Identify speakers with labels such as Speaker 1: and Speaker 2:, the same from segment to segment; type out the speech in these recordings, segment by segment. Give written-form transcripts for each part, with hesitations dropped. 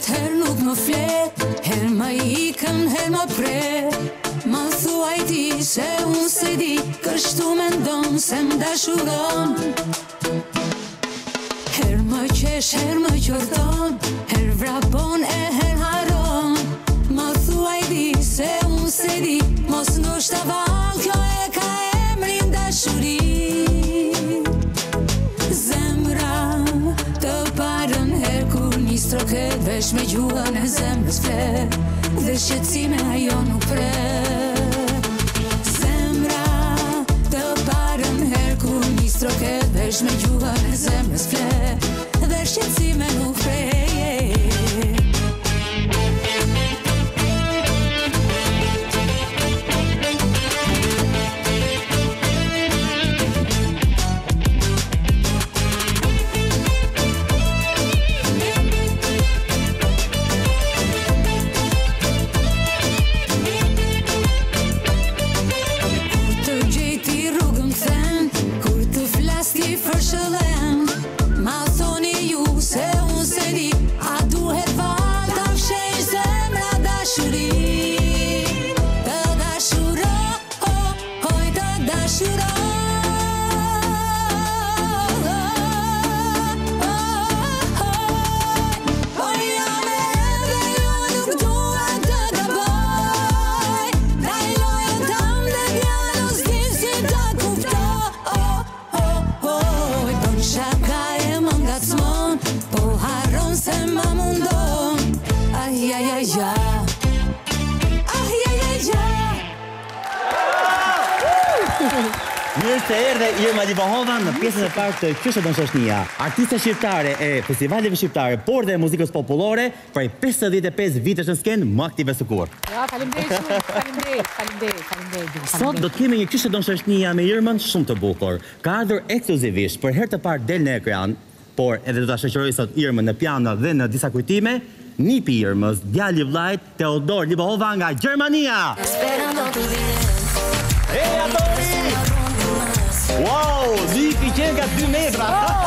Speaker 1: flet, her nuk më flet, her më ikën, her më pret. Ma thuaj ti se unë se di, kështu mendon se më dashuron. Her më qesh, her më qordon, her vrapon e her haron. Ma thuaj ti se unë se di, mos ndoshta val, kjo e ka emrin dashuri. Të parën her kur një stroket, vesh me gjuhën e zemrës flet, dhe shqetësime ajo nuk pret. Zemra të parën her kur një stroket, vesh me gjuhën e zemrës flet, dhe shqetësime nuk pret.
Speaker 2: Mirë se erdhe Irma Livahova në pjesën e parë të Qyshe Dënshashnia, artiste shqiptare e festivaleve shqiptare, por dhe muzikës popullore, prej 55 vitesh në skenë, më aktive së kur.
Speaker 3: Ja, faleminderit shumë, faleminderit.
Speaker 2: Sot do të kemi një Qyshe Dënshashnia me Irmën shumë të bukur. Ka ardhur ekskluzivisht për herë të parë del në ekran, por edhe do ta shoqëroj sot Irmën në piano dhe në disa kujtime, nipi Irmës, djali i vllajt Teodor Livahova nga Gjermania. Wow, Ziki qenë nga 2 metra.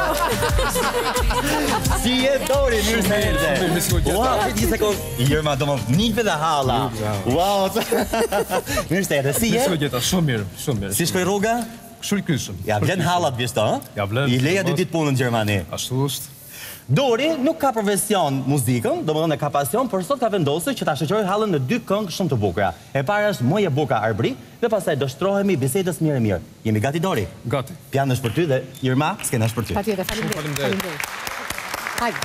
Speaker 2: Si e Dori, mirë se erdhe. Wow, një sekund. Irma do më nipe dhe hala. Wow. Mirë se erdhe, si e?
Speaker 4: Mirë se shumë mirë.
Speaker 2: Si shkoj rruga?
Speaker 4: Kështu i kyshëm.
Speaker 2: Ja, vlen hallat vishto, ha?
Speaker 4: Ja, vlen.
Speaker 2: I leja 2 ditë punë në Gjermani.
Speaker 4: Ashtu është.
Speaker 2: Dori nuk ka profesion muzikën, domethënë ka pasion, por sot ka vendosur që ta shoqërojë hallën në 2 këngë shumë të bukura. E para është Moje Buka Arbri dhe pastaj do shtrohemi bisedës mirë. Jemi gati Dori?
Speaker 4: Gati.
Speaker 2: Piano është për ty dhe Irma, skena është për ty.
Speaker 3: Patjetër, faleminderit. Hajde.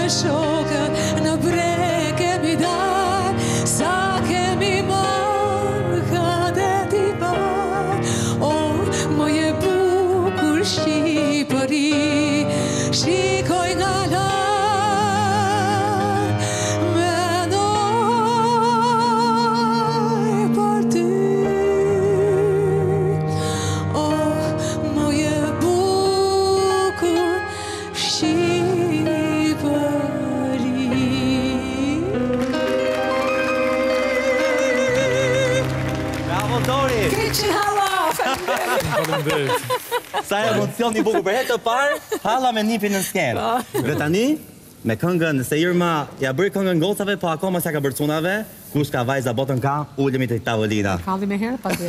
Speaker 1: me shokët në breg kemi dar, sa kemi marrë kadet i bar. Oh, moje bukur Shqipëri, shikoj nga lartë, mendoj për ty. Oh, moje bukur Shqipëri.
Speaker 2: Bravo, Dori!
Speaker 1: Keqi halla!
Speaker 2: Sa emocion i bukur për herë të parë, halla me nipin në skenë. Dhe tani, me këngën, se Irma ja bëri këngën gocave, po akoma s'ja ka bërë cunave, kush ka vajza botën ka, ulemi te tavolina.
Speaker 3: Kalli me herë, pa dhe.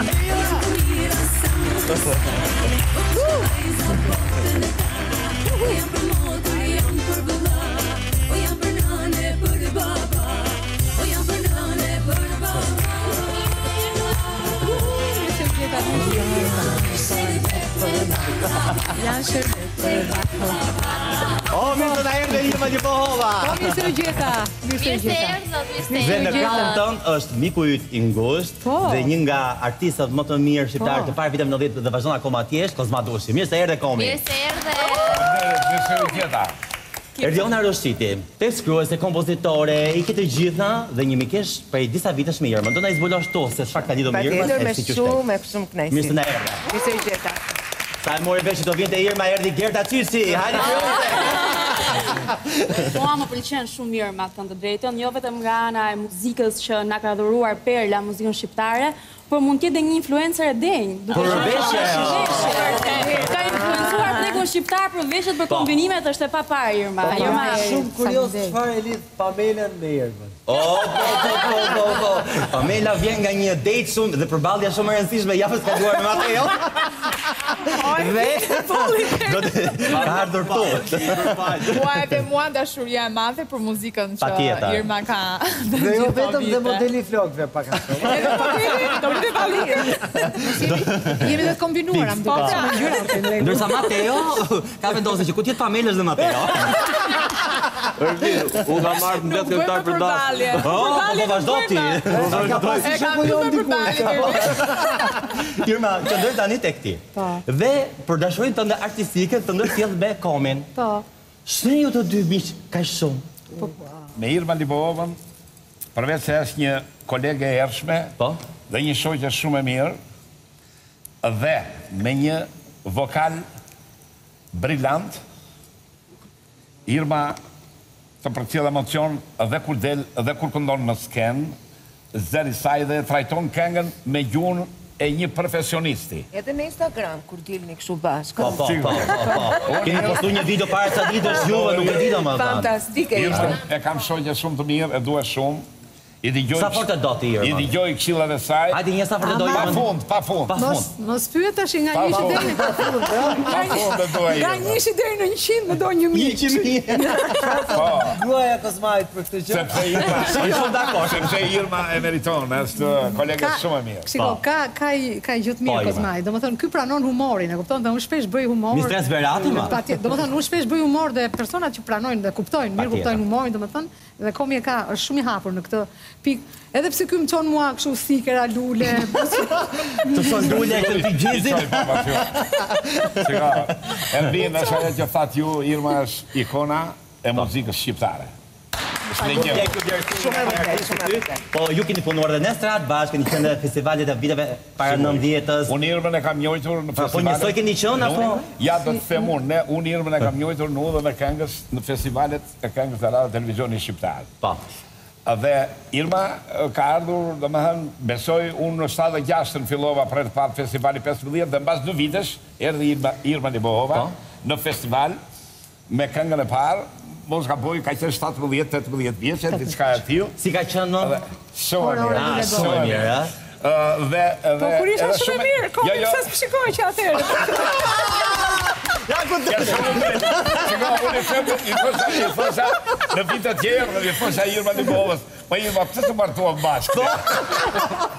Speaker 3: Janë shërbet.
Speaker 2: O, mirë të na erdhe Irma Lipohova!
Speaker 3: Po, mirë se u gjeta.
Speaker 2: Dhe në krahun tënd është miku yt i ngushtë
Speaker 3: Po.
Speaker 2: dhe një nga artistët më të mirë shqiptarë të parë vitet 90 dhe vazhdon akoma të jesh, Kozma Dushi. Mirë se erdhe Komi.
Speaker 4: Mirë se erdhe.
Speaker 5: Mirë se u gjeta.
Speaker 2: Erdiona Roshiti, tekstuese, kompozitore, i këtë gjitha dhe një mikesh prej disa vitesh me Irma. Do na zbulosh to se çfarë ka lidhur me Irma?
Speaker 6: Patjetër, me shumë kënaqësi.
Speaker 2: Mirë se na erdhe.
Speaker 6: Mirë se u gjeta.
Speaker 2: Sa e mori vesh që do vinte Irma, erdhi Gerta Çiçi. Hajde fillojmë.
Speaker 4: Mua më pëlqen shumë Irma, të thënë të drejtën, jo vetëm nga ana e muzikës që na ka dhuruar Perla, muzikën shqiptare, por mund të jetë dhe një influencer e denjë.
Speaker 2: Për veshje.
Speaker 4: Ka influencuar tregun shqiptar për veshjet, për kombinimet, është e paparë Irma. Irma
Speaker 7: Shumë kurios çfarë e lidh Pamelën me Irmën.
Speaker 2: Po. Pamela vjen nga një date shumë dhe përballja shumë e rëndësishme javës kaluar me Mateo. Dhe do të ardhur to.
Speaker 8: Mua edhe mua dashuria e madhe për muzikën që
Speaker 2: Patjetër.
Speaker 8: Irma ka
Speaker 7: Dhe jo vetëm dhe modeli flokëve pak a shumë.
Speaker 8: Edhe modeli, do të valike.
Speaker 3: Jemi dhe të kombinuar, më
Speaker 8: Po,
Speaker 3: duket. Me ngjyra.
Speaker 2: Ndërsa Mateo ka vendosur që ku tjetë Pamela dhe Mateo.
Speaker 5: U ka marrë mbet këngëtar për dasë.
Speaker 2: Po vazhdo ti.
Speaker 7: Ka pasi
Speaker 8: E kam
Speaker 7: shumë
Speaker 8: bërë përballje.
Speaker 2: Irma, qëndroj tani tek ti. Dhe për dashurinë tënde artistike të ndërsjell me Komin.
Speaker 3: Po.
Speaker 2: Shne ju të dy miq kaq shumë?
Speaker 5: Me Irma Lipohovën, përveç se është një kolege e hershme
Speaker 2: Po.
Speaker 5: dhe një shoqe shumë e mirë, dhe me një vokal brillant, Irma të përcjell emocion dhe kur del dhe kur këndon në skenë, zëri saj dhe trajton këngën me gjuhën e një profesionisti.
Speaker 6: Edhe në Instagram, kur dilni kështu bashkë.
Speaker 2: Po. Keni postu një video para ca ditësh juve, nuk e di domethënë.
Speaker 6: Fantastike
Speaker 5: Irma
Speaker 6: ishte.
Speaker 5: e kam shoqe shumë të mirë, e dua shumë. I dëgjoj.
Speaker 2: Sa fort e do ti Irma?
Speaker 5: I dëgjoj këshillat e saj.
Speaker 2: Hajde një sa fort e do
Speaker 5: Pa
Speaker 2: Irma.
Speaker 5: fund, pa fund.
Speaker 3: Mos pyet tash nga 1 deri
Speaker 5: Pa fund e dua
Speaker 3: nga
Speaker 5: Irma.
Speaker 3: 1 deri në 100 më do 1000.
Speaker 5: Po.
Speaker 7: Gruaja Kozmait për këtë gjë.
Speaker 5: Sepse Irma,
Speaker 2: Shumë dakord.
Speaker 5: sepse Irma e meriton, është kolege shumë e mirë.
Speaker 3: Shiko, ka gjë të mirë
Speaker 2: Po,
Speaker 3: Kozmaj. Domethënë ky pranon humorin, e kupton? Dhe unë shpesh bëj humor.
Speaker 2: Mistres Berati, ma?
Speaker 3: Domethënë unë shpesh bëj humor dhe personat që pranojnë dhe kuptojnë, mirë
Speaker 2: Patjetër.
Speaker 3: kuptojnë humorin, domethënë, dhe Komi e ka është shumë i hapur në këtë pikë. Edhe pse ky më çon mua kështu sikera lule.
Speaker 2: Të son dule këtë ti gjizit.
Speaker 5: Shiko, e rrinë është ajo që thatë ju, Irma është ikona e muzikës shqiptare. Është legjendë.
Speaker 6: Shumë e vërtetë.
Speaker 2: Po ju keni punuar dhe në strat bashkë, keni qenë në festivalet e viteve para 90-s.
Speaker 5: Unë Irmën e kam njojtur në
Speaker 2: Po njësoj keni qenë apo?
Speaker 5: Ja, do të them unë, unë Irmën e kam njojtur në udhën e këngës në festivalet e këngës të radio televizioni shqiptar.
Speaker 2: Po.
Speaker 5: Dhe Irma ka ardhur, domethënë, besoj unë në 76 fillova për të parë festivali 15 dhe mbas 2 vitesh erdhi Irma Lipohova në festival me këngën e parë. Mos ka boj, ka qenë 17-18 vjeç, diçka e tillë.
Speaker 2: Si ka qenë në?
Speaker 5: Shumë e mirë.
Speaker 2: Shumë e mirë, ha?
Speaker 5: Po
Speaker 3: kur isha shumë e mirë, Komi pse s'pëshikoj që atëherë.
Speaker 5: Ja, unë i thosha në vitet tjerë, dhe i thosha Irma Lipohovës, po Irma, pëse të martuam bashkë?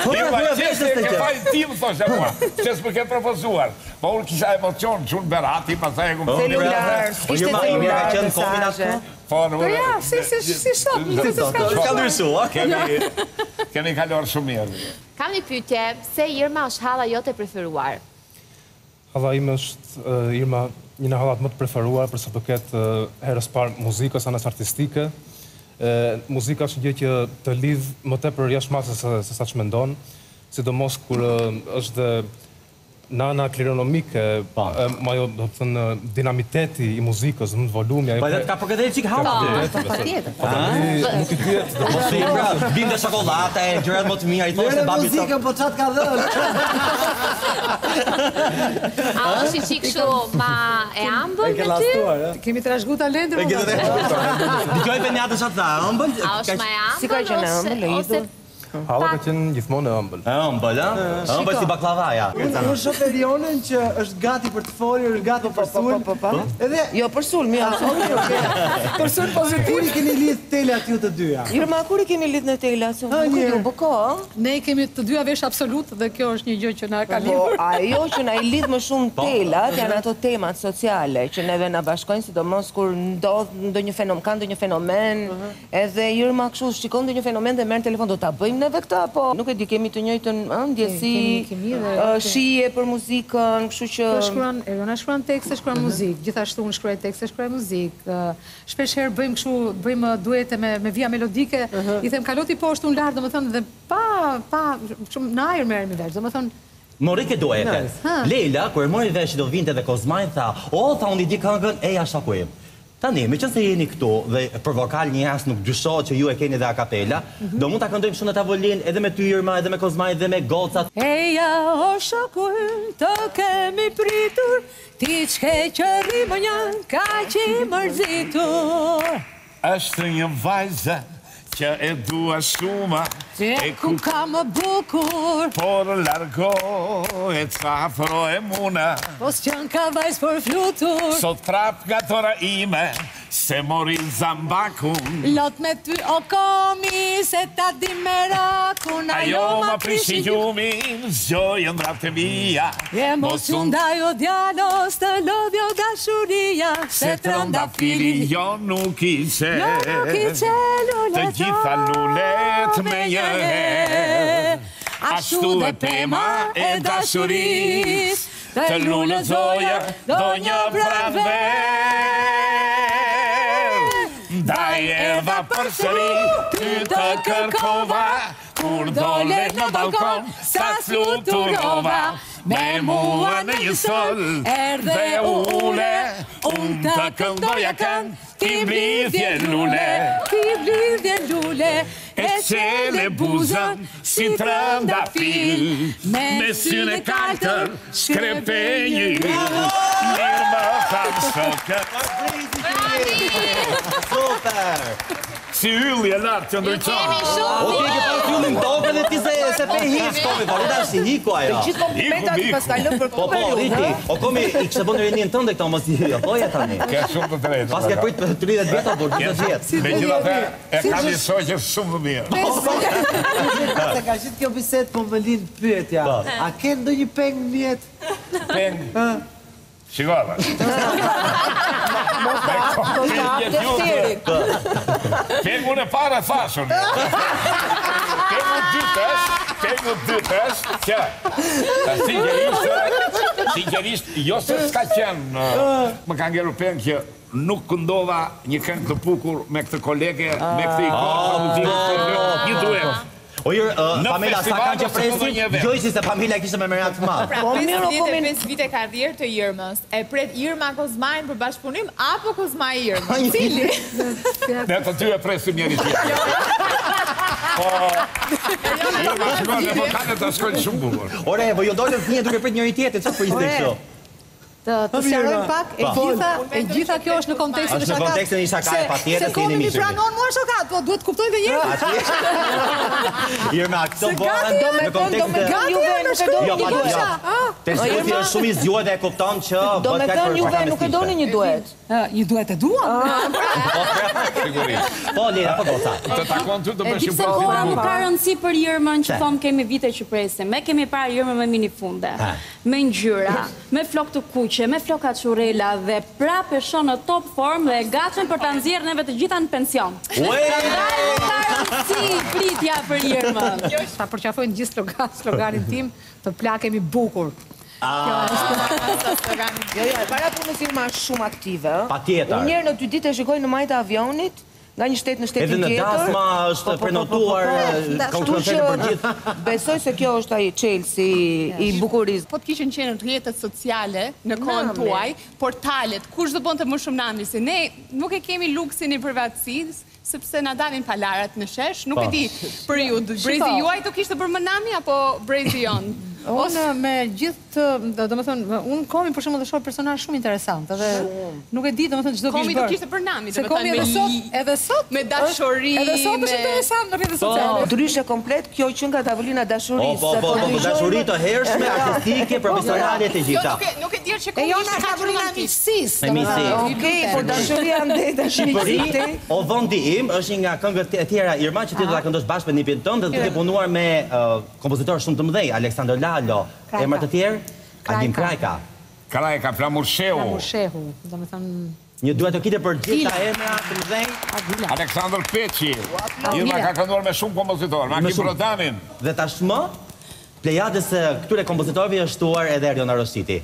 Speaker 5: Irma, qesë e ke fajnë tim, thoshe mua. Qesë më ke propozuar. Po unë kisha emocion, që unë berati, pasaj e kumë...
Speaker 6: Celular, ishte celular, mesazhe.
Speaker 5: Po
Speaker 3: ja, si shok,
Speaker 2: Ka ndryshua.
Speaker 5: Kemi kaluar shumë mirë.
Speaker 9: Kam një pyetje, pse Irma është halla jote e preferuar?
Speaker 10: Halla ime është Irma një në hallat më të preferuar për sa përket herës parë muzikës, anës artistike. Muzika është një gjë që të lidh më tepër jashtëmarrëse se sa ç'mendon, sidomos kur është nana klironomike, ajo do të thënë dinamiteti i muzikës, më të volumi,
Speaker 2: Po edhe ka përgatitur çik hapa ty.
Speaker 6: Patjetër.
Speaker 10: Nuk i diet, do
Speaker 2: Mos i pra, binde çokoladë, gjërat më të mira, i thoshte babi sot.
Speaker 7: Muzikën po çat ka dhënë.
Speaker 9: A është i çik kështu ma e ëmbël me ty?
Speaker 3: Kemi trashëgu talentin.
Speaker 2: Dëgjoj Benjata çfarë tha, ëmbël?
Speaker 9: A është ma e ëmbël?
Speaker 6: Si ka qenë ëmbël, e idhur?
Speaker 10: Halla ka qenë gjithmonë e ëmbël.
Speaker 2: Ëmbël, a? Ëmbël si baklavaja.
Speaker 7: Unë shoh Erionën që është gati për të folur, është gati për sul. Edhe
Speaker 6: Jo, për sulm, jo.
Speaker 7: për sul pozitiv. Kur i keni lidh telat ju të dyja?
Speaker 6: Irma, kur i keni lidh në tela? Se nuk e di, bëko,
Speaker 3: Ne kemi të dyja vesh absolut dhe kjo është një gjë që na ka
Speaker 6: Po,
Speaker 3: lidhur.
Speaker 6: ajo që na i lidh më shumë telat janë ato temat sociale që neve na bashkojnë, sidomos kur ndodh ndonjë fenomen, edhe Irma kështu shikon ndonjë fenomen dhe merr telefon, do ta bëjmë neve këtë, po nuk e di, kemi të njëjtën ndjesi, shije për muzikën, kështu që
Speaker 3: Eriona shkruan tekste, shkruan muzikë, gjithashtu unë shkruaj tekste, shkruaj muzikë. Shpesh herë bëjmë duete me vija melodike, i them kaloti poshtë unë lart, domethënë dhe pa shumë në ajër merremi vesh, domethënë
Speaker 2: Mori ke duete. Leila, kur mori vesh do vinte dhe Kozmaj tha, tha unë i di këngën, ja shakuim. Tani, me që se jeni këtu dhe për vokal një as nuk dyshohet që ju e keni dhe a kapela, do mund ta këndojmë shumë në tavolin edhe me ty Irma, edhe me Kozmaj, edhe me gocat.
Speaker 1: Eja o shokull, të kemi pritur, ti qke që rrimë njën, ka që i mërzitur.
Speaker 5: Është një vajzë që e dua shumë,
Speaker 1: E ku ka më bukur,
Speaker 5: por largo e cafro e muna.
Speaker 1: po s'qën ka vajzë për flutur.
Speaker 5: Sot prap nga tora ime, se mori zambakun.
Speaker 1: Lot me ty o komi, se ta di merakun.
Speaker 5: Ajo ma prishi gjumin, zgjojën drapte mia.
Speaker 1: Mos u ndaj o djalos, të lodhjo dashuria.
Speaker 5: Se trënda fili jo nuk i qe. Të gjitha lulet me një herë. Ashtu dhe pema e dashuris, të lulet zoja do një pranver. Ndaj edha përsëri, ty të kërkova, kur dole në balkon, sa fluturova. Me mua në një sol, erdhe ule, unë të këndoja kënd, ti blidhje lule.
Speaker 1: Ti blidhje lule,
Speaker 5: E qele buzën si trëndafil, me syne kaltër, shkrepenjë. Mirë më thamë shokët.
Speaker 2: Super!
Speaker 5: Si ylli e lartë që ndryqonë.
Speaker 2: O ti ke pas yllin tokë dhe ti se pe hiq, komi, po rita si hiku ajo.
Speaker 6: gjithë komplimentat i pas kalon për
Speaker 2: Po, riti, o komi, i kështë bënë rinin tënde këta, mos i thoja tani.
Speaker 5: Ke shumë të drejtë.
Speaker 2: Pas ke prit 30 vjeta, por 20 vjetë.
Speaker 5: Me gjitha të e kam një shoqë shumë të mirë.
Speaker 7: Se ka qitë kjo biset, po më linë pyetja. A ke ndonjë peng në jetë?
Speaker 5: Peng. Shikova. Pengu në para thashun. Pengu dytës, që sinqerisht, jo se s'ka qenë, më ka ngeru peng që nuk këndova një këngë të bukur me këtë kolege, me këtë ikonë, një duet.
Speaker 2: O Pamela, sa kanë që presin, gjojsi se Pamela kishte me merak të madhë.
Speaker 8: Pra, 55 vite karrierë të Irmës, e pret Irma Kozmajnë për bashkëpunim, apo Kozmaj Irma? Cili?
Speaker 5: Ne të ty e presim njëri tjetër. Po, Irma shkojnë e vokalet të shkojnë shumë bukur.
Speaker 2: Ore, po jo dojnë fëmijë duke prit njëri tjetër, çfarë po ishte kështu?
Speaker 3: të sqarojmë pak, e gjitha kjo është në kontekstin e shakat.
Speaker 2: Është në kontekstin e shakat, patjetër
Speaker 3: se komi mi pranon mua shakat, po duhet kuptoj dhe njërë.
Speaker 2: Irma, këto bëhen në kontekstin e... Të shkuti është shumë i zgjuar dhe e kupton që...
Speaker 6: Do me thënë juve nuk e doni një duet.
Speaker 3: Një duet e duam.
Speaker 2: Po, Lena, po goca.
Speaker 5: Të takon ty të bëshim
Speaker 4: Dipse koha nuk ka rëndësi për Irmën që thomë kemi vite që presim. Me kemi parë Irmën me minifunde, me ngjyra, me flok të kuqe, me floka çurela dhe prapë shon në top form dhe gatshëm për ta nxjerrë neve të gjitha në pension. Prandaj nuk ka rëndësi pritja për Irmën.
Speaker 3: Ta përqafojnë gjithë sloganin tim, të plakemi bukur.
Speaker 6: Para punës Irma është shumë aktive.
Speaker 2: Patjetër.
Speaker 6: Unë njerë në 2 ditë e shikoj në majtë avionit, nga një shtet në shtetin tjetër.
Speaker 2: Edhe në dasma është prenotuar koncertet për gjithë.
Speaker 6: Besoj se kjo është ai Chelsea i bukurisë.
Speaker 8: Po të kishin qenë rrjetet sociale në kohën tuaj, portalet, kush do bënte më shumë nami, se ne nuk e kemi luksin i privatësisë, sepse na dalin palarat në shesh, nuk e di për ju, brezi juaj të kishte për më nami apo brezi jonë?
Speaker 3: Unë me gjithë, do më thënë, unë komi për shumë dhe shohë personazh shumë interesant, edhe nuk e di, do më thënë, çdo kishë bërë.
Speaker 8: Komi të kishte për nami,
Speaker 3: se komi edhe sot,
Speaker 8: me dashuri,
Speaker 3: edhe sot është interesant në rrjetet sociale.
Speaker 6: Ndryshe komplet, kjo që nga tavolina dashurisë.
Speaker 2: Po, dashuri të hershme, artistike, profesionale të gjitha.
Speaker 8: Nuk e di që komi ishte
Speaker 3: tavolina miqësisë.
Speaker 6: Okej, po dashuria ndaj dashurisë.
Speaker 2: O vendi im është nga këngët e tjera Irma që ti do ta këndosh bashkë me nipin tënd dhe duke punuar me kompozitorë shumë të mëdhenj, Aleksandr Lalo, emra të tjerë, Adim Krajka.
Speaker 5: Krajka, Flamurshehu.
Speaker 3: Flamurshehu, do me thënë...
Speaker 2: Një duhet të kite për gjitha emra të mëdhenj.
Speaker 5: Aleksandr Peqi. Irma ka kënduar me shumë kompozitorë, me Akim Brodanin.
Speaker 2: Dhe tashmë, plejadës e këtyre kompozitorëve është shtuar edhe Eriona Rositi.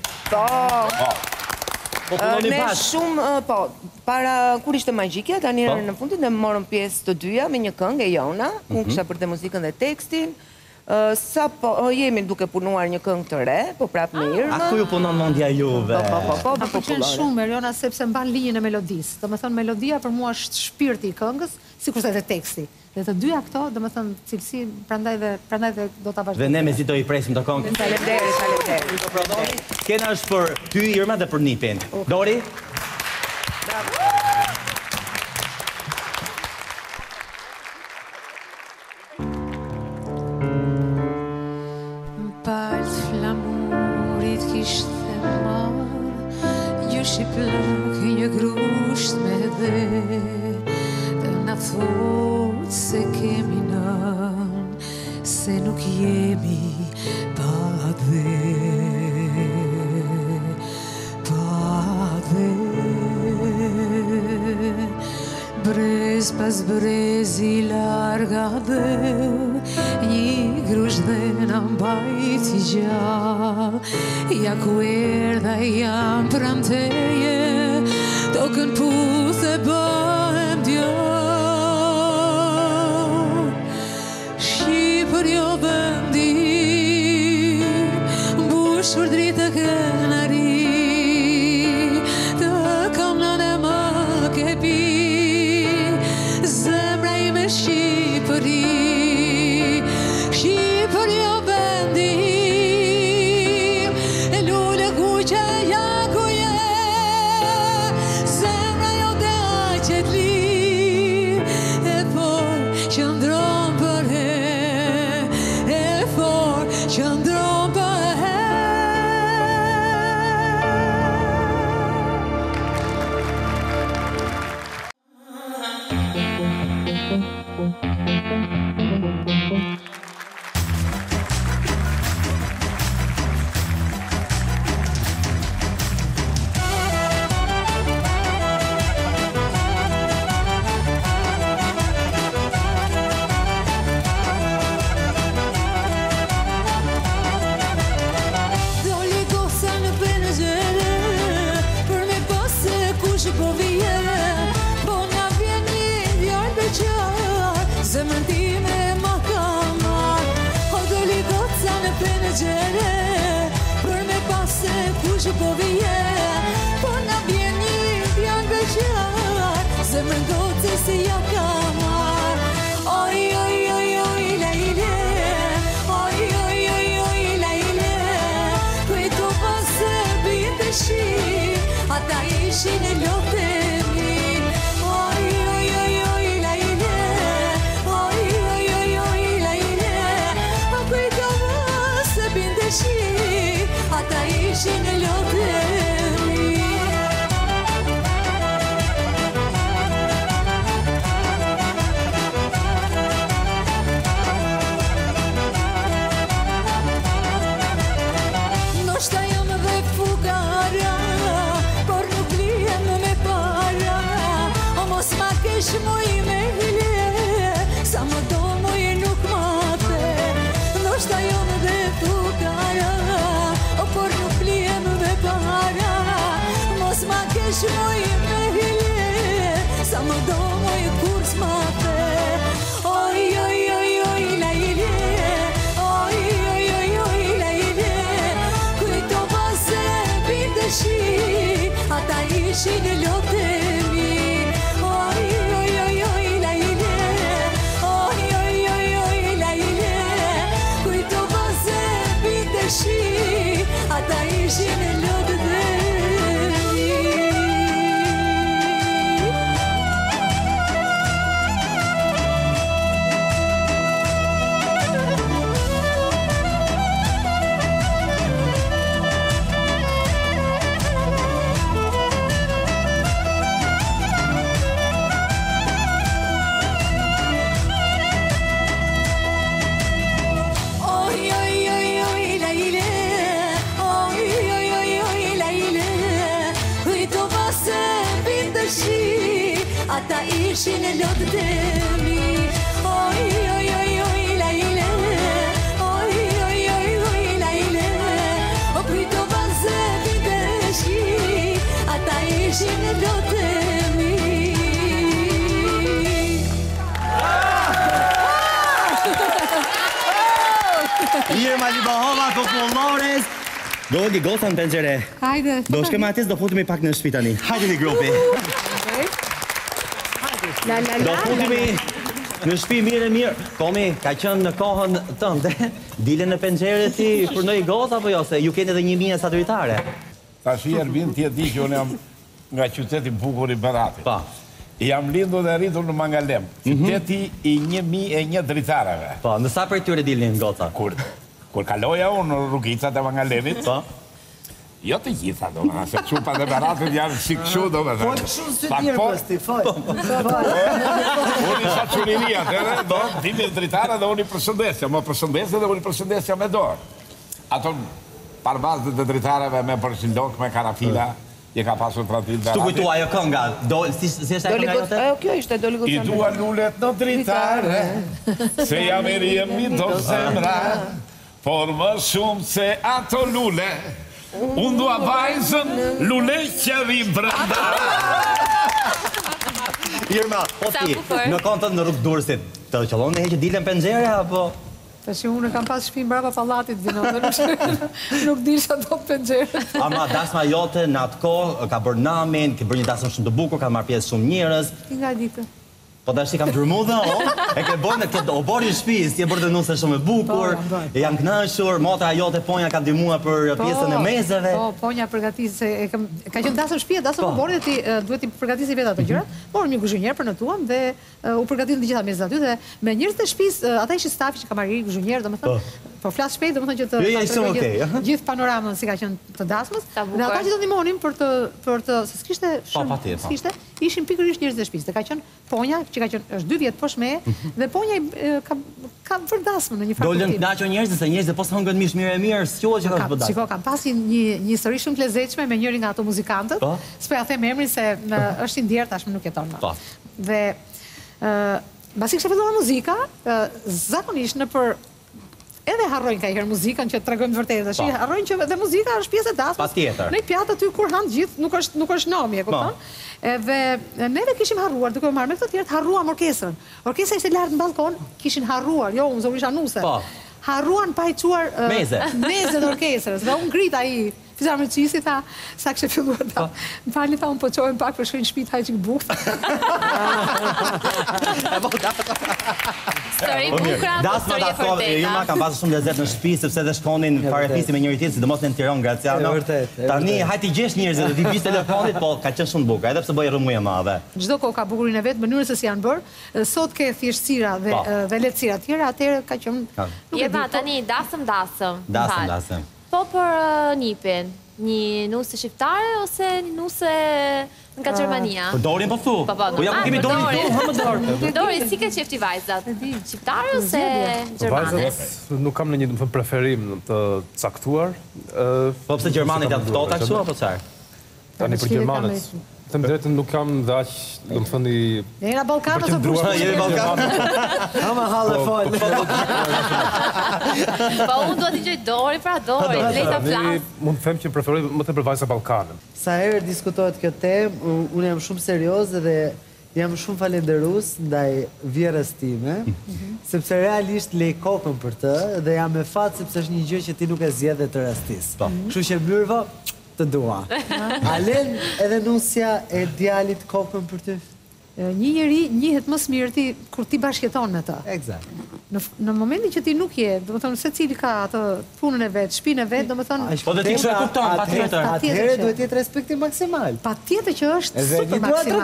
Speaker 6: Ne shumë, po, para kur ishte magjike, tani në fundit ne morëm pjesë të dyja me një këngë e jona, unë kisha për të muzikën dhe tekstin, sa po jemi duke punuar një këngë të re, po prapë me Irma.
Speaker 2: A ku ju punon mendja juve?
Speaker 3: Po, pëlqen shumë Eriona sepse mban linjën e melodisë. Do të thënë melodia për mua është shpirti i këngës, sikurse edhe teksti. Dhe të dyja këto, do të thënë cilësi, prandaj dhe do ta vazhdojmë.
Speaker 2: Dhe ne mezi do i presim të këngë.
Speaker 6: Faleminderit.
Speaker 2: Kena është për ty Irma dhe për nipin. Dori?
Speaker 1: Palët flamurit kishte marë, gjysh i plak një grusht me dhe, dhe na thot se kemi nën, se nuk jemi pa dhe. Brez pas brezi larga dhe, një grusht dhe në mbajti gjallë, ja ku erdha jam pramteje, tokën puthe bëhem djallë. Shqipër jo vendi, mbushur dritë kënari, të kam në në më kepi, zemra ime Shqipëri, Shqipëri o vendi, e lule kuqe ja ku je, zemra jo te aqet li, e for që ndron për he, e for që ndron për he. Zemrën time ma ka marrë, o doli goca në penëgjere, për me pase kush po vije, po na vjen një vjan beqar, zemrën goce si ja ka marrë. Oj, oj, oj, oj, lejle, oj, oj, oj, oj, lejle, kujto pase binte shi, kesh muj me hile, sa më do muj nuk mate, ndoshta jom dhe fukara, o por nuk flijem me para, mos ma kesh muj me hile, sa më do muj kur s'mate. Oj, oj, oj, oj, lejle, oj, oj, oj, oj, lejle, kujtova se bindeshi, ata ishin lotemi. Oj, oj, oj, oj, lejle, oj, oj, oj, oj, lejle, kujtova se bindeshi, ata ishin lotemi. Ata ishin lotemi. Oj, oj, oj, oj, lejle, oj, oj, oj, oj, lejle, o kujtova se bindeshi, ata ishin lotemi.
Speaker 2: Irma Libahova, popullores. Doli goca në penxhere.
Speaker 3: Hajde.
Speaker 2: Do shkematis, do futemi pak në shtëpi tani. Hajde një grupi. Do futemi në shtëpi mirë e mirë. Komi, ka qënë në kohën tënde. Dile në penxhere ti për në i goca, apo jo, se ju keni edhe 1000 saturitare.
Speaker 5: Ta shi Erbin, ti e di që unë jam nga qyteti bukur i Beratit.
Speaker 2: Pa.
Speaker 5: Jam lindur dhe rritur në Mangalem, qyteti i 1001 dritareve.
Speaker 2: Pa, në sa për tyre dilni në goca?
Speaker 5: Kur kaloja unë në rrugicat e Mangalemit, jo të gjitha, do më se qupa dhe Beratit janë si këshu, do më
Speaker 7: Po këshu së tjerë pësti, foj.
Speaker 5: Unë isha quriria, do, dimi dritare dhe unë i përshëndesja, më përshëndesja dhe unë i përshëndesja me dorë. Ato parbazët dhe dritareve me përshindok, me karafila, je ka pasur trantil Beratit.
Speaker 2: Shtu kujtu ajo kënga, si është ajo kënga jote?
Speaker 6: Ajo kjo ishte Doli Guccione.
Speaker 5: I dua lullet në dritare, se jam e rjemi do zemra, por më shumë se ato lule, unë dua vajzën lule qëri brënda.
Speaker 2: Irma, po ti, në kontën në rrugë Durrësit, të qëllon dhe që dilën penxhere, apo?
Speaker 3: Ta që unë kam pas shpinë brava pallatit vino, nuk dilësha do penxhere.
Speaker 2: Ama dasma jote në atë kohë, ka bërë namin, ke bërë një dasmë shumë të bukur, ka marrë pjesë shumë njerëz.
Speaker 3: Ti nga ditë.
Speaker 2: Po tash i kam turmu dhe e ke bërë në këtë obori shtëpisë, ti e bërë dënuse shumë e bukur, e janë kënaqur, motra jote Ponja ka ndihmuar për pjesën e mezeve.
Speaker 3: Po, Ponja përgatis, ka qenë dasëm shtëpi, dasëm obori dhe ti duhet i përgatisi vetë ato gjërat. Morëm një kuzhinier për në tuam dhe u përgatisin të gjitha mezat aty dhe me njerëzit e shtëpisë, ata ishin stafi që kamarier, kuzhinier, domethënë, po flas shpejt, domethënë që të gjithë panoramën si ka qenë të dasmës. Dhe ata që do ndihmonin për të se s'kishte shumë, ishin pikërisht njerëzit e shtëpisë. Dhe ka qenë Ponja, që ka qenë është 2 vjet poshtë meje, dhe Ponja ka vërë dasmën në një farë kuptimi.
Speaker 2: Dolën kënaqur njerëzit, se njerëzit po s'hëngën mish mirë e mirë, s'quhet që ka bërë dasmë.
Speaker 3: Shiko, kam pasi një histori shumë të lezetshme me njërin nga ato muzikantët. S'po ja them emrin se është i ndjerë tashmë nuk jeton më. Dhe mbasi kishte filluar muzika, zakonisht nëpër edhe harrojnë ka herë muzikën që tregojmë vërtet tash. Harrojnë që edhe muzika është pjesë e dasmës. Në pjatë aty kur han gjithë, nuk është nomi, e kupton? Edhe neve kishim harruar, duke u marrë me këto tjerë, harruam orkestrën. Orkestra ishte lart në balkon, kishin harruar, jo unë zorisha nuse. Harruan pa i quar mezet orkestrës. Dhe unë ngrit ai fizarmëqisi, tha, sa kështë filluar ta. Më falni, tha, unë po qojnë pak për shkojnë shpit hajqik bukë.
Speaker 9: Story bukra, po story e fërteta.
Speaker 2: Irma kam pasur shumë lezet në shtëpi, sepse dhe shkonin parafisi me njëri tjetrin, sidomos në Tiranë, Graciano. Tani hajti gjesh njerëzit, do t'i bish telefonit, po ka qenë shumë bukur, edhe pse bëj rrëmuj e madhe.
Speaker 3: Çdo kohë ka bukurinë e vet, mënyrën se si janë bërë. Sot ke thjeshtësira dhe lehtësira të tjera, atëherë ka qenë.
Speaker 9: Jeva tani dasëm.
Speaker 2: Dasëm.
Speaker 9: Po për nipin, një nusë shqiptare ose një nusë nga Gjermania?
Speaker 2: Për Dorin po thu. Po ja kemi Dorin thu, më Dorin.
Speaker 9: Dorin, si ke qefti vajzat? Shqiptare ose Gjermane?
Speaker 10: Vajzat nuk kam në një preferim të caktuar.
Speaker 2: Po pse Gjermanit janë ftohta kështu apo çfarë?
Speaker 10: Tani për Gjermanët, Them drejtën nuk kam dhe aq, do më thënë
Speaker 3: Jena Ballkanës o kush?
Speaker 2: Jeni Ballkan?
Speaker 7: Ama hallë fal.
Speaker 9: Po unë duhet t'i gjej Dori, pra Dori, lejta flas.
Speaker 10: Mund të them që preferoj më tepër vajza Ballkanën.
Speaker 7: Sa herë diskutohet kjo temë, unë jam shumë serioz dhe jam shumë falenderues ndaj vjerës time, sepse realisht lej kokën për të dhe jam me fat sepse është një gjë që ti nuk e zgjedh dhe të rastis. Kështu që Myrva të dua. A len edhe nusja e djalit kokën për ty?
Speaker 3: Një njeri njihet më së miri kur ti bashkëton me të.
Speaker 7: Eksakt.
Speaker 3: Në momentin që ti nuk je, do të thonë secili ka atë punën e vet, shpinën e vet, do të thonë.
Speaker 2: Po dhe ti kështu e kupton, patjetër.
Speaker 7: Atëherë duhet të jetë respekti maksimal.
Speaker 3: Patjetër që është super maksimal.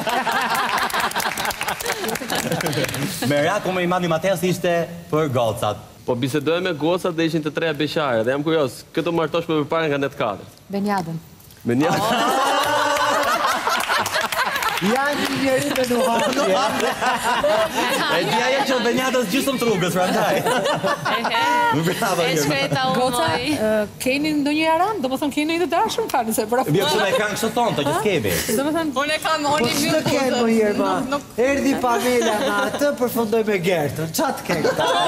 Speaker 2: Meria, ku më i madh i Mateas ishte për gocat.
Speaker 11: Po bisedoj me gocat dhe ishin të treja beqare dhe jam kurios, këto martosh për përpare nga net 4.
Speaker 3: Benjadën.
Speaker 7: Janë një njeri me nuhatje.
Speaker 2: E dhja e që Benjadës gjysëm trugës, randaj.
Speaker 9: E shkreta u moj.
Speaker 3: Keni ndonjë aran? Do më thonë keni një të dashur më falë, se për
Speaker 2: Bjo që me kanë kështë thonë, të gjithë kemi.
Speaker 8: Unë e kam
Speaker 7: Po që të kenë më Irma? Erdi Pamela nga atë, përfundoj me Gertën. Qa të kenë?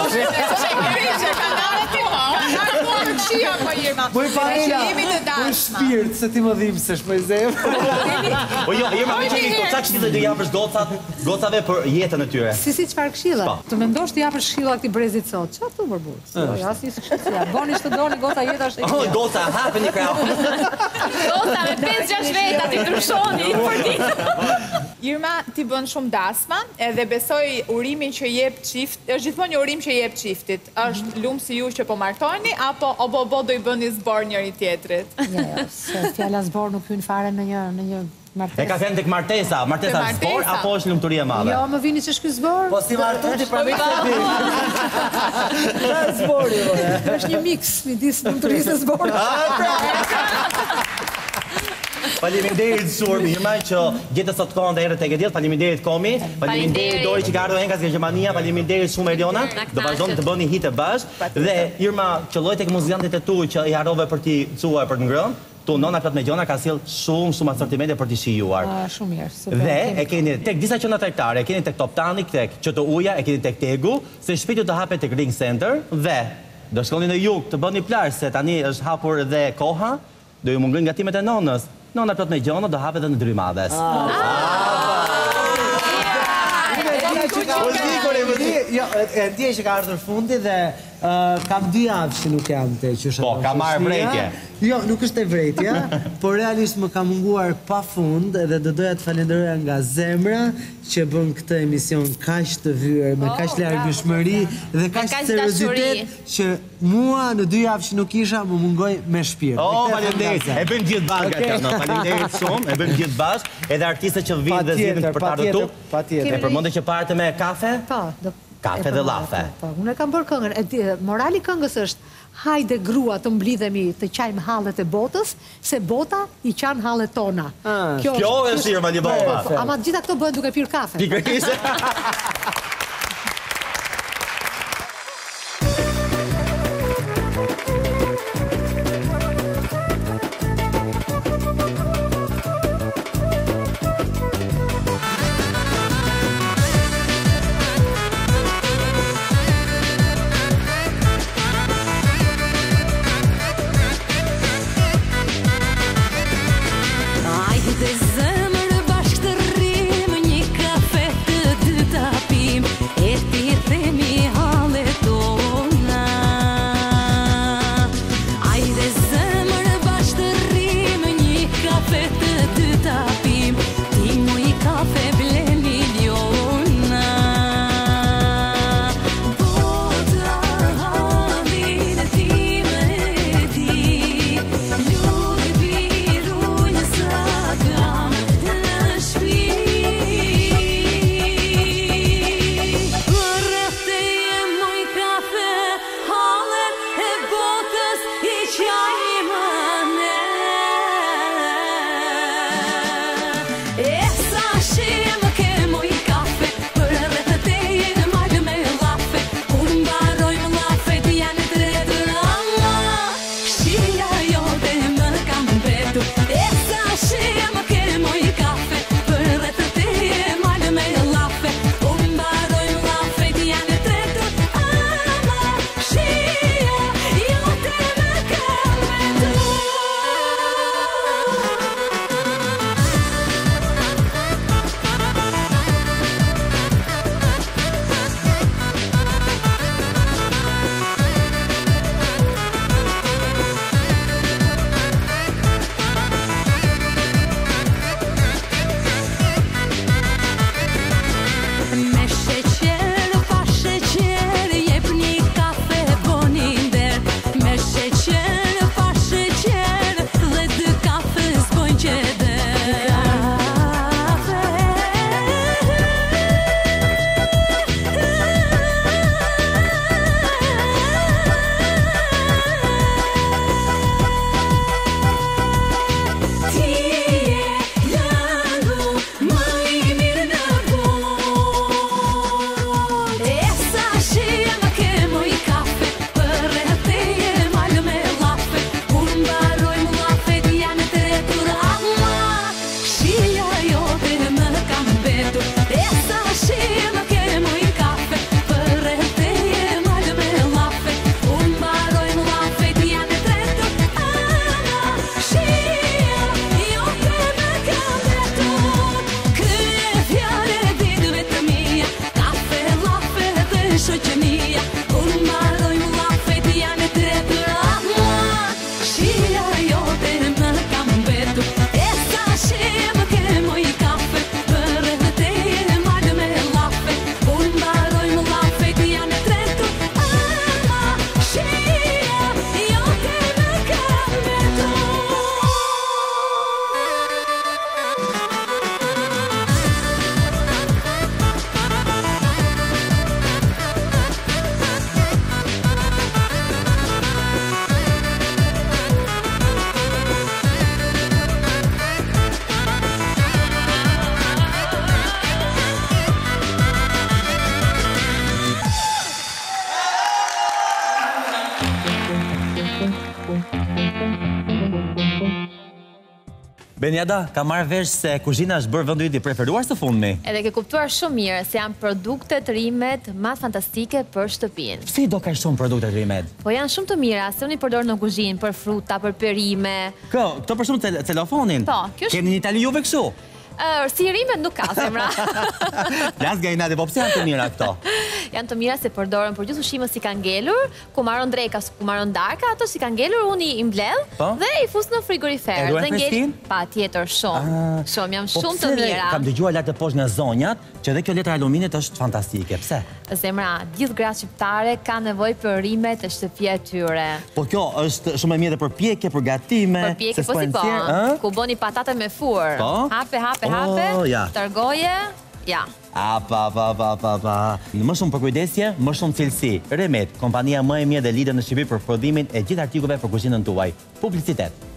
Speaker 7: Moj Pamela, moj shpirt, se ti më dhimësesh, moj zemë.
Speaker 2: Po jo, Irma, me qeni, qa që ti dhe japësh gocave për jetën e tyre?
Speaker 3: Si çfarë këshilla? Të mendosh të japësh këshilla këtij brezit sot. Çfarë tu bërbur? Jo, asnjë këshilla. Boni ç'të doni, goca jeta është e
Speaker 2: Oh, goca, hapeni krau.
Speaker 9: Goca me 5-6 veta ti ndryshoni për ditë.
Speaker 8: Irma ti bën shumë dasma, edhe besoj urimin që jep çift, është gjithmonë një urim që jep çiftit. Është lumë si ju që po martoni apo obo do i bëni zbor njëri tjetrit?
Speaker 3: Jo, se fjala zbor nuk hyn fare në një martesë.
Speaker 2: E ka thënë tek martesa zbor apo është lumturi e madhe?
Speaker 3: Jo, më vini ç'është ky zbor?
Speaker 7: Po si martu ti për me të di. Zbori,
Speaker 3: është një mix midis lumturisë dhe zborit.
Speaker 2: Faleminderit Surmi, Irma që gjetët sot kohën dhe erët e këtë faleminderit Komi, faleminderit Dori që ka ardhur Henkas nga Gjermania, faleminderit shumë Eliona, do vazhdoni të bëni hite bashkë dhe Irma qëlloj tek muzikantit e tu që i harrove për t'i cuar për të ngrënë. Tu nona plot me gjona ka sjell shumë asortimente për t'i shijuar.
Speaker 3: Shumë mirë, super.
Speaker 2: Dhe e keni tek disa qendra tregtare, e keni tek Top Tani, tek Qoto Uja, e keni tek Tegu, se shpejt të hapet tek Ring Center dhe do shkoni në jug të bëni plazh se tani është hapur edhe koha, do ju mungojnë gatimet e nonës. Nona plot me gjona do hapet edhe në Drymadhes.
Speaker 7: E ndje që ka ardhur fundi dhe kam 2 javë që nuk jam te qysha.
Speaker 2: Po, ka marrë vrejtje.
Speaker 7: Jo, nuk është e vrejtja, por realisht më ka munguar pa fund edhe do doja të falenderoja nga zemra që bën këtë emision kaq të vyer, me kaq largëshmëri dhe kaq seriozitet që mua në 2 javë që nuk isha më mungoj me shpirt.
Speaker 2: Oh, faleminderit. E bëjmë gjithë bashkë atë. Faleminderit shumë. E bëjmë gjithë bashkë, edhe artistët që vinë dhe zgjidhin për ta rëtu. E përmendë që parte me kafe?
Speaker 3: Po,
Speaker 2: kafe dhe lafe.
Speaker 3: Unë e kam bërë këngën. Morali këngës është hajde grua të mblidhemi të qajmë hallet e botës, se bota i qanë hallet tona.
Speaker 2: Kjo është Irma Libova.
Speaker 3: Ama gjitha këto bëhen duke pirë kafe.
Speaker 2: Pikërisht.
Speaker 1: Zemër bashkë të rrim, një kafe të dy tapim.
Speaker 2: Benjada, ka marrë vesh se kuzhina është bërë vendi i preferuar së fundmi.
Speaker 9: Edhe ke kuptuar shumë mirë se janë produkte të rimet më fantastike për shtëpinë.
Speaker 2: Si do ka shumë produkte të rimet?
Speaker 9: Po janë shumë të mira, se unë i përdor në kuzhinë për fruta, për perime.
Speaker 2: Këto për shumë celofonin.
Speaker 9: Po, kjo është.
Speaker 2: Keni në Itali juve kështu?
Speaker 9: Si rimet nuk ka, Semra.
Speaker 2: Plas gajnate, po pse janë të mira këto?
Speaker 9: Janë të mira se përdoren për gjithë ushqimët si kanë ngelur, ku marron dreka, ku marron darka, ato si kanë ngelur unë i mbledh dhe i fus në frigorifer.
Speaker 2: Dhe ngel
Speaker 9: patjetër shumë. Shumë janë shumë të mira.
Speaker 2: Kam dëgjuar lart të poshtë nga zonjat që edhe kjo letër aluminit është fantastike. Pse?
Speaker 9: Zemra, gjithë gratë shqiptare kanë nevojë për rimet e shtëpia e tyre.
Speaker 2: Po kjo është shumë e mirë për pjekje, për gatime,
Speaker 9: se po si po. Ku bëni patate me furr. Hape, tërgoje, ja.
Speaker 2: Më shumë për kujdesje, më shumë cilësi. Remet, kompania më e mirë dhe lidhet në Shqipëri për prodhimin e gjithë artikujve për kuzhinën tuaj. Publicitet.